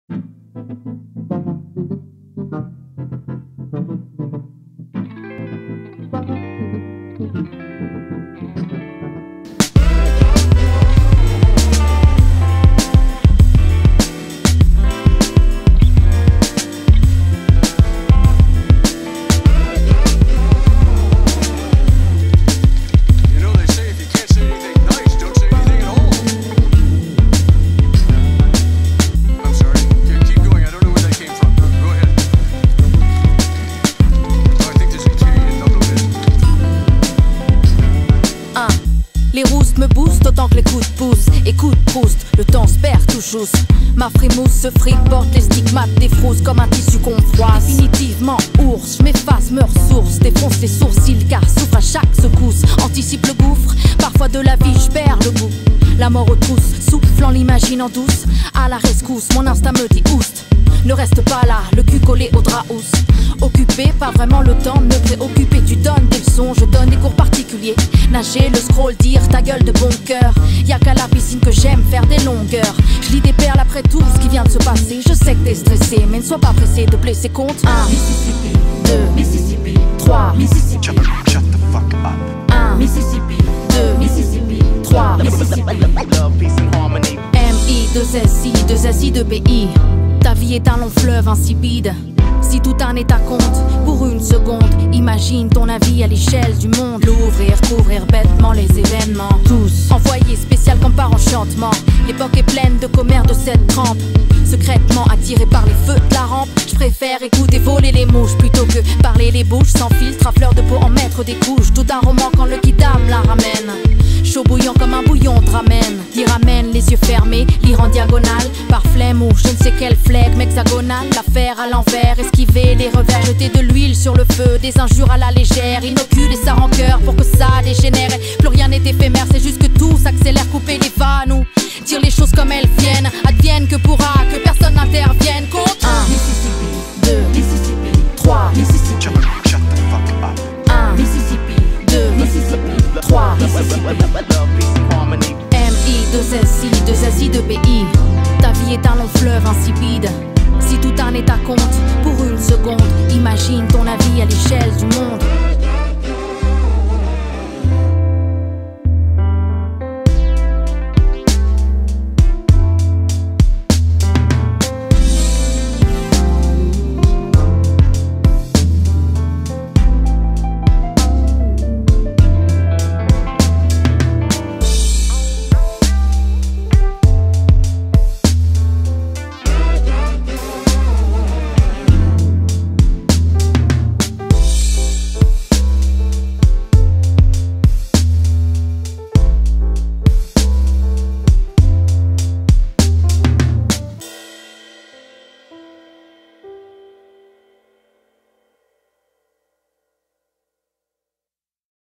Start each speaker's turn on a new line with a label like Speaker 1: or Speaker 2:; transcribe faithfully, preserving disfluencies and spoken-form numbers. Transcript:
Speaker 1: Les roustes me boostent autant que les coups de pouce. Écoute Proust, le temps se perd tout chousse. Ma frimousse se friporte, les stigmates défrousent comme un tissu qu'on froisse. Définitivement ours, je m'efface, me ressource, défonce les sourcils car souffre à chaque secousse. Anticipe le gouffre, parfois de la vie je perds le goût. La mort aux trousses, soufflant l'imagine en douce. À la rescousse, mon instinct me dit oust. Ne reste pas là, le cul collé au drap housse. Occupé, pas vraiment le temps de me préoccuper. Tu donnes des leçons, je donne des cours particuliers. Nager, le scroll, dire ta gueule de bon cœur. Y'a qu'à la piscine que j'aime faire des longueurs. Je lis des perles après tout ce qui vient de se passer. Je sais que t'es stressé, mais ne sois pas pressé de blesser compte. un, Mississippi, deux, Mississippi, trois, Mississippi, shut, shut the fuck up. un, Mississippi, deux, Mississippi, trois, Mississippi. M I deux S I deux S I deux B I. Ta vie est un long fleuve insipide. Si tout un état compte pour une seconde, imagine ton avis à l'échelle du monde. L'ouvrir, couvrir bêtement les événements. Tous envoyés spécial comme par enchantement. L'époque est pleine de commères de cette trempe. Secrètement attiré par les feux de la rampe, je préfère écouter voler les mouches plutôt que parler les bouches sans filtre à fleur de peau en mettre des couches. Tout un roman quand le kidam la ramène. Chaud bouillant comme un bouillon de ramen. D'y ramène les yeux fermés, lire en diagonale. Par flemme ou je ne sais quel flegme hexagonal. L'affaire à l'envers, esquiver les revers. Jeter de l'huile sur le feu, des injures à la légère. Inoculer sa rancœur pour que ça dégénère. Plus rien n'est éphémère, c'est juste que tout s'accélère. Couper les vannes ou dire les choses comme elles viennent. Advienne que pourra, que personne n'intervienne. Compte un, Mississippi, deux, Mississippi, trois, Mississippi, shut the fuck up. un, Mississippi, deux, Mississippi, trois, Mississippi. M I deux S I deux S I deux B I. Ta vie est un long fleuve insipide. Si tout un état compte pour une seconde, imagine ton avis à l'échelle du monde.